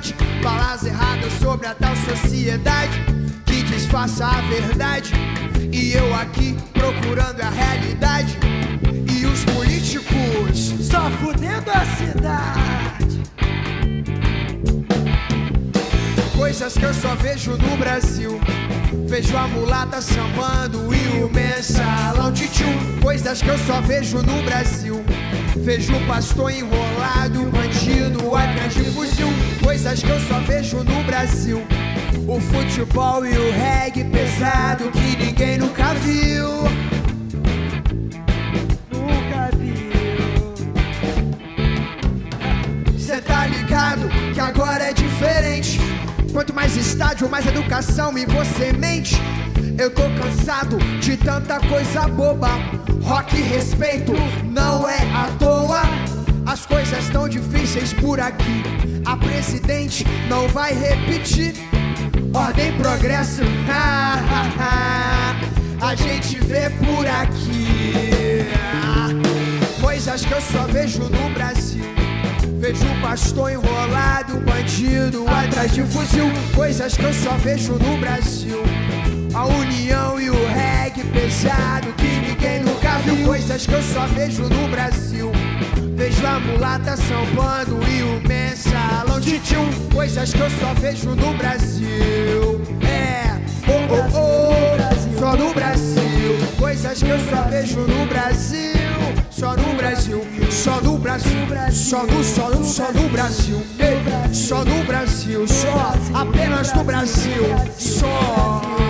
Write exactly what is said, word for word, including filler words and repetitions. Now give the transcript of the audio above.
cidade, balas erradas sobre a tal sociedade que disfarça a verdade. E eu aqui procurando a realidade, e os políticos só fudendo a cidade. Coisas que eu só vejo no Brasil. Vejo a mulata sambando e o mensalão tchutchum. Coisas que eu só vejo no Brasil. Vejo o pastor enrolado, bandido atrás de fuzil. Coisas que eu só vejo no Brasil. O futebol e o reggae pesado que ninguém nunca viu. Nunca viu. Cê tá ligado que agora é diferente. Quanto mais estádio, mais educação em você mente. Eu tô cansado de tanta coisa boba. Rock e respeito não é à toa. As coisas tão difíceis por aqui. A presidente não vai repetir. Ordem e progresso, ha, ha, ha. A gente vê por aqui. Coisas que eu só vejo no Brasil. Vejo o pastor enrolado, bandido atrás de fuzil. Coisas que eu só vejo no Brasil. A união e o reggae pesado que ninguém nunca viu. Coisas que eu só vejo no Brasil. Vejo a mulata sambando e o mensalão de tchum. Coisas que eu só vejo no Brasil. É, oh, oh, oh, só no Brasil. Coisas que eu só vejo no Brasil. Só no Brasil, só no Brasil, só no, só no, só no Brasil, ei, só no Brasil, só, apenas no Brasil, só.